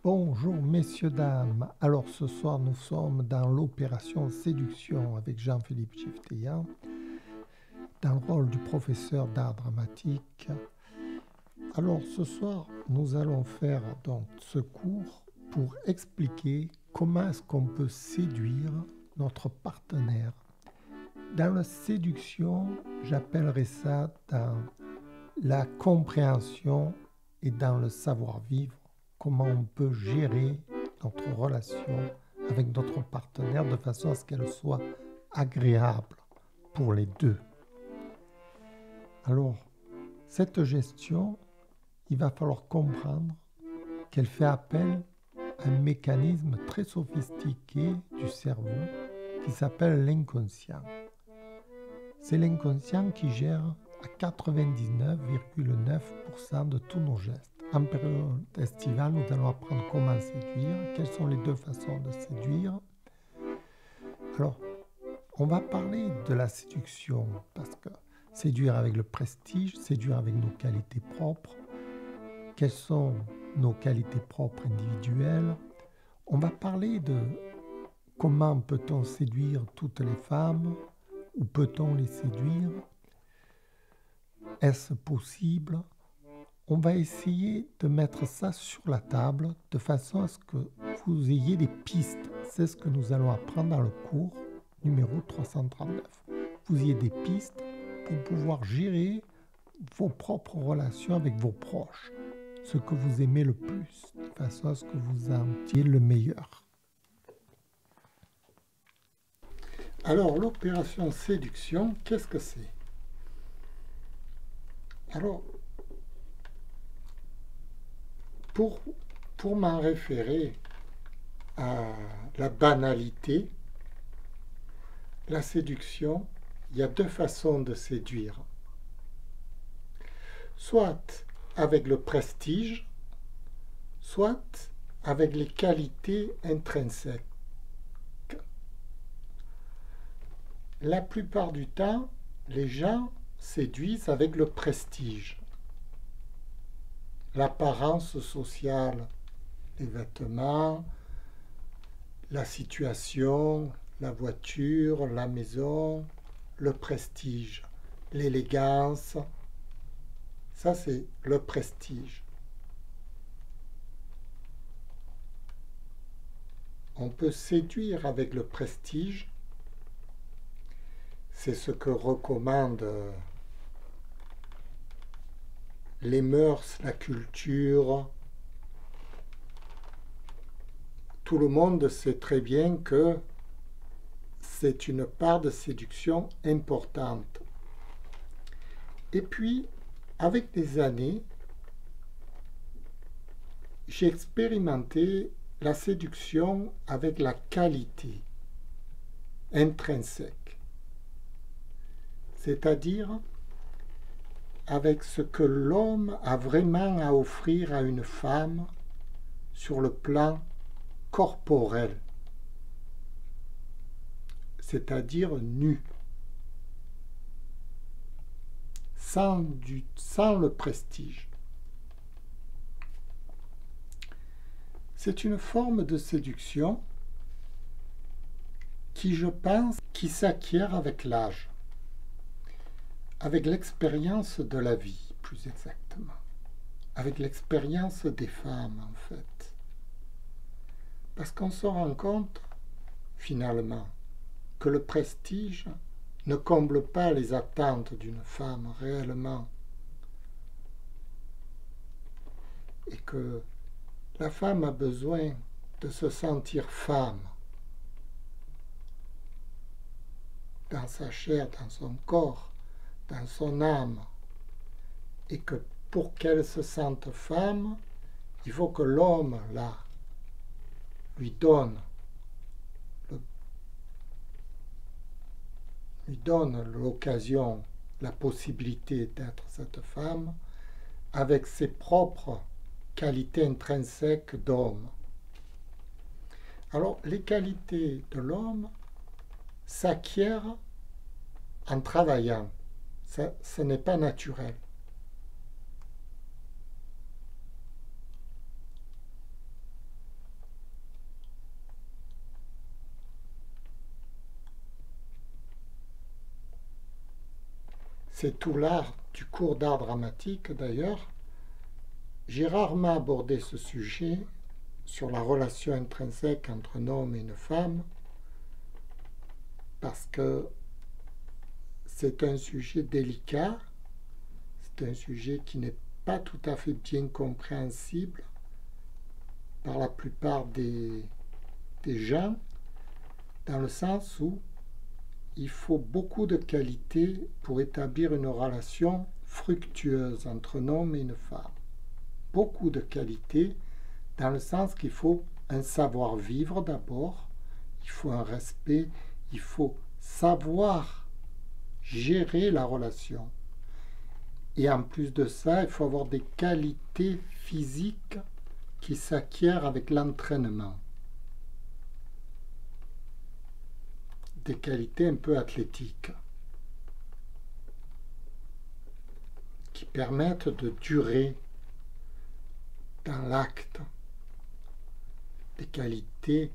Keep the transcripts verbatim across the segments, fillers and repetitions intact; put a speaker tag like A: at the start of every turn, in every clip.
A: Bonjour messieurs, dames. Alors ce soir nous sommes dans l'opération séduction avec Jean-Philippe Chifteya, dans le rôle du professeur d'art dramatique. Alors ce soir nous allons faire donc ce cours pour expliquer comment est-ce qu'on peut séduire notre partenaire. Dans la séduction, j'appellerais ça dans la compréhension et dans le savoir-vivre, comment on peut gérer notre relation avec notre partenaire de façon à ce qu'elle soit agréable pour les deux. Alors, cette gestion, il va falloir comprendre qu'elle fait appel à un mécanisme très sophistiqué du cerveau qui s'appelle l'inconscient. C'est l'inconscient qui gère à quatre-vingt-dix-neuf virgule neuf pour cent de tous nos gestes. En période estivale, nous allons apprendre comment séduire, quelles sont les deux façons de séduire. Alors, on va parler de la séduction, parce que séduire avec le prestige, séduire avec nos qualités propres, quelles sont nos qualités propres individuelles. On va parler de comment peut-on séduire toutes les femmes, ou peut-on les séduire? Est-ce possible? On va essayer de mettre ça sur la table de façon à ce que vous ayez des pistes. C'est ce que nous allons apprendre dans le cours numéro trois cent trente-neuf. Vous ayez des pistes pour pouvoir gérer vos propres relations avec vos proches, ce que vous aimez le plus, de façon à ce que vous en tirez le meilleur. Alors, l'opération séduction, qu'est-ce que c'est? Alors, pour, pour m'en référer à la banalité, la séduction, il y a deux façons de séduire. Soit avec le prestige, soit avec les qualités intrinsèques. La plupart du temps, les gens séduisent avec le prestige. L'apparence sociale, les vêtements, la situation, la voiture, la maison, le prestige, l'élégance. Ça, c'est le prestige. On peut séduire avec le prestige. C'est ce que recommandent les mœurs, la culture. Tout le monde sait très bien que c'est une part de séduction importante. Et puis, avec des années, j'ai expérimenté la séduction avec la qualité intrinsèque. C'est-à-dire avec ce que l'homme a vraiment à offrir à une femme sur le plan corporel, c'est-à-dire nu, sans, du, sans le prestige. C'est une forme de séduction qui, je pense, qui s'acquiert avec l'âge. Avec l'expérience de la vie, plus exactement. Avec l'expérience des femmes, en fait. Parce qu'on se rend compte, finalement, que le prestige ne comble pas les attentes d'une femme réellement. Et que la femme a besoin de se sentir femme. Dans sa chair, dans son corps, dans son âme, et que pour qu'elle se sente femme, il faut que l'homme, là, lui donne, le, lui donne l'occasion, la possibilité d'être cette femme, avec ses propres qualités intrinsèques d'homme. Alors, les qualités de l'homme s'acquièrent en travaillant. Ça, ce n'est pas naturel. c'est tout l'art du cours d'art dramatique d'ailleurs. J'ai rarement abordé ce sujet sur la relation intrinsèque entre un homme et une femme, parce que c'est un sujet délicat, c'est un sujet qui n'est pas tout à fait bien compréhensible par la plupart des, des gens, dans le sens où il faut beaucoup de qualités pour établir une relation fructueuse entre un homme et une femme. Beaucoup de qualités, dans le sens qu'il faut un savoir-vivre d'abord, il faut un respect, il faut savoir gérer la relation. Et en plus de ça, il faut avoir des qualités physiques qui s'acquièrent avec l'entraînement. Des qualités un peu athlétiques qui permettent de durer dans l'acte. Des qualités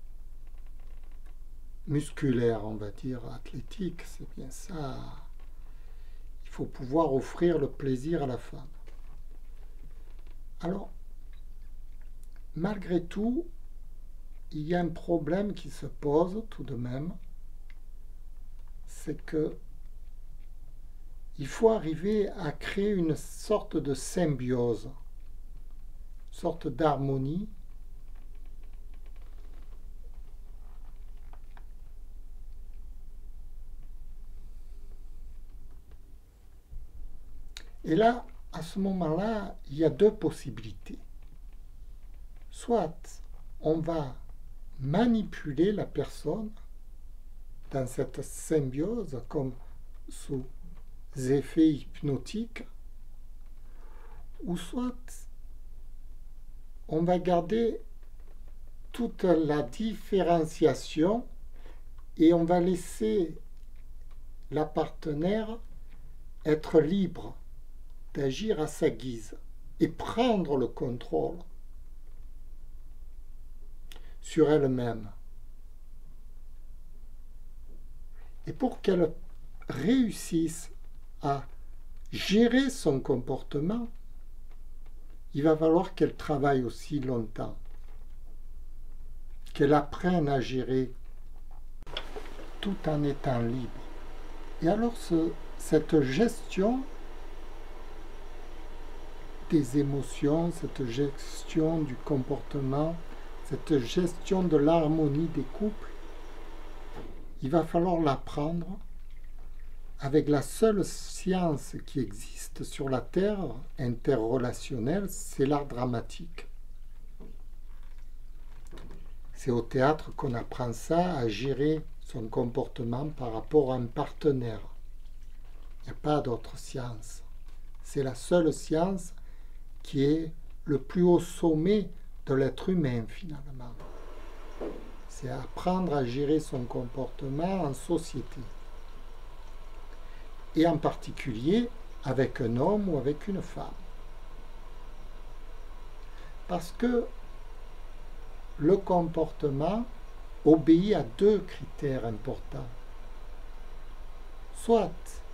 A: musculaires, on va dire, athlétiques, c'est bien ça. Il faut pouvoir offrir le plaisir à la femme. Alors, malgré tout, il y a un problème qui se pose tout de même, c'est que il faut arriver à créer une sorte de symbiose, une sorte d'harmonie et là, à ce moment-là, il y a deux possibilités. Soit on va manipuler la personne dans cette symbiose comme sous effets hypnotiques, ou soit on va garder toute la différenciation et on va laisser la partenaire être libre d'agir à sa guise et prendre le contrôle sur elle-même. Et pour qu'elle réussisse à gérer son comportement, il va falloir qu'elle travaille aussi longtemps, qu'elle apprenne à gérer tout en étant libre. Et alors ce, cette gestion des émotions, cette gestion du comportement, cette gestion de l'harmonie des couples, il va falloir l'apprendre avec la seule science qui existe sur la Terre interrelationnelle, c'est l'art dramatique. C'est au théâtre qu'on apprend ça, à gérer son comportement par rapport à un partenaire. Il n'y a pas d'autre science. C'est la seule science qui est le plus haut sommet de l'être humain, finalement. C'est apprendre à gérer son comportement en société. Et en particulier avec un homme ou avec une femme. Parce que le comportement obéit à deux critères importants. Soit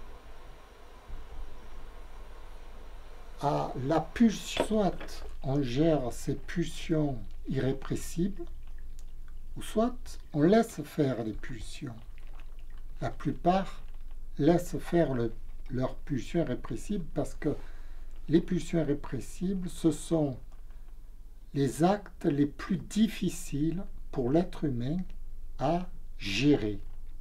A: à la pulsion, soit on gère ses pulsions irrépressibles, ou soit on laisse faire les pulsions. La plupart laissent faire le, leurs pulsions irrépressibles parce que les pulsions irrépressibles, ce sont les actes les plus difficiles pour l'être humain à gérer.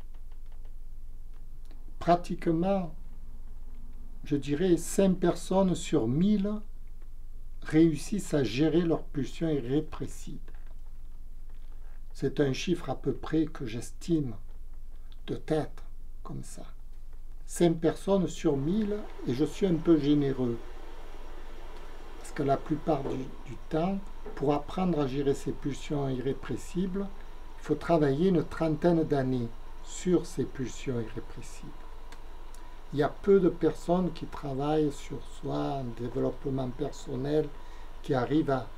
A: Pratiquement, je dirais, cinq personnes sur mille réussissent à gérer leurs pulsions irrépressibles. C'est un chiffre à peu près que j'estime de tête, comme ça. cinq personnes sur mille, et je suis un peu généreux. Parce que la plupart du, du temps, pour apprendre à gérer ces pulsions irrépressibles, il faut travailler une trentaine d'années sur ces pulsions irrépressibles. Il y a peu de personnes qui travaillent sur soi, en développement personnel, qui arrivent à,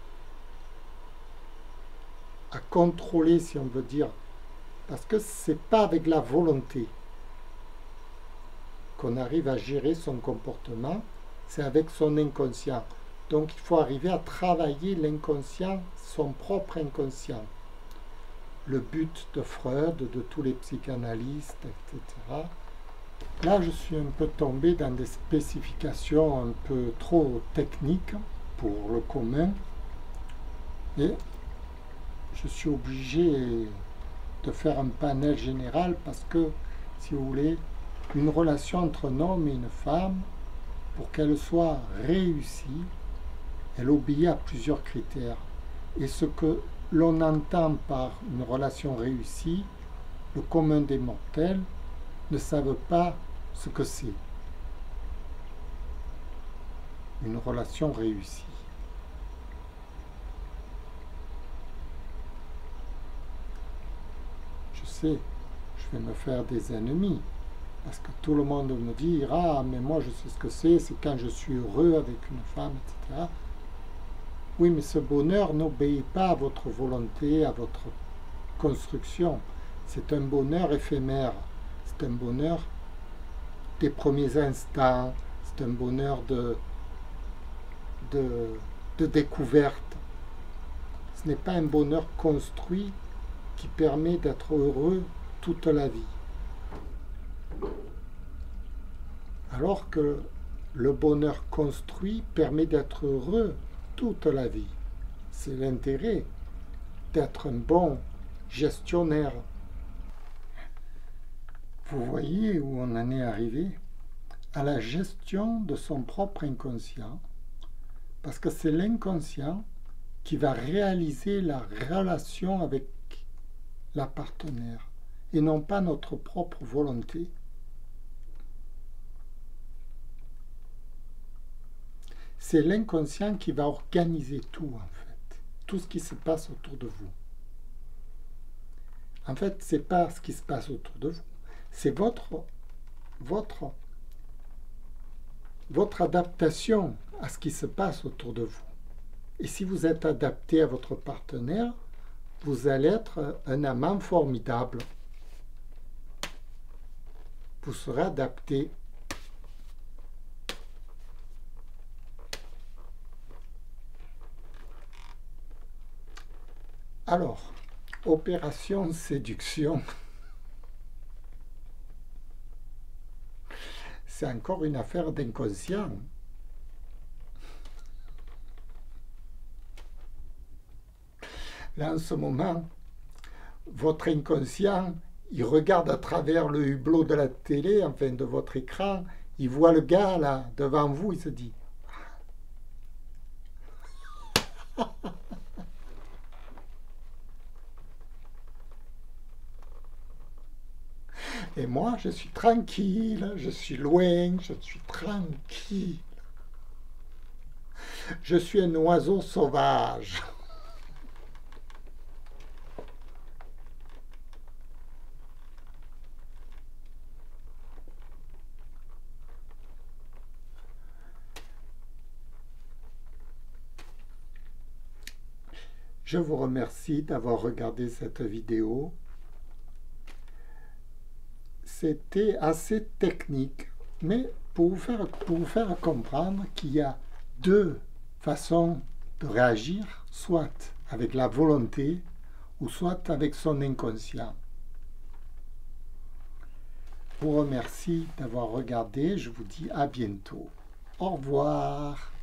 A: à contrôler, si on veut dire, parce que ce n'est pas avec la volonté qu'on arrive à gérer son comportement, c'est avec son inconscient. Donc il faut arriver à travailler l'inconscient, son propre inconscient. Le but de Freud, de tous les psychanalystes, et cetera. Là, je suis un peu tombé dans des spécifications un peu trop techniques pour le commun. Et je suis obligé de faire un panel général parce que, si vous voulez, une relation entre un homme et une femme, pour qu'elle soit réussie, elle obéit à plusieurs critères. Et ce que l'on entend par une relation réussie, le commun des mortels ne savent pas ce que c'est. Une relation réussie. Je sais, je vais me faire des ennemis, parce que tout le monde me dit « Ah, mais moi je sais ce que c'est, c'est quand je suis heureux avec une femme, et cetera » Oui, mais ce bonheur n'obéit pas à votre volonté, à votre construction. C'est un bonheur éphémère. C'est un bonheur des premiers instants. C'est un bonheur de, de, de découverte. Ce n'est pas un bonheur construit qui permet d'être heureux toute la vie. Alors que le bonheur construit permet d'être heureux toute la vie. C'est l'intérêt d'être un bon gestionnaire. Vous voyez où on en est arrivé? À la gestion de son propre inconscient, parce que c'est l'inconscient qui va réaliser la relation avec la partenaire, et non pas notre propre volonté. C'est l'inconscient qui va organiser tout, en fait, tout ce qui se passe autour de vous. En fait, ce n'est pas ce qui se passe autour de vous, c'est votre, votre, votre adaptation à ce qui se passe autour de vous. Et si vous êtes adapté à votre partenaire, vous allez être un amant formidable. Vous serez adapté. Alors, opération séduction. C'est encore une affaire d'inconscient. Là, en ce moment, votre inconscient, il regarde à travers le hublot de la télé, enfin de votre écran, il voit le gars là, devant vous, il se dit et moi, je suis tranquille, je suis loin, je suis tranquille. Je suis un oiseau sauvage. Je vous remercie d'avoir regardé cette vidéo. C'était assez technique, mais pour vous faire, pour vous faire comprendre qu'il y a deux façons de réagir, soit avec la volonté ou soit avec son inconscient. Je vous remercie d'avoir regardé, je vous dis à bientôt. Au revoir.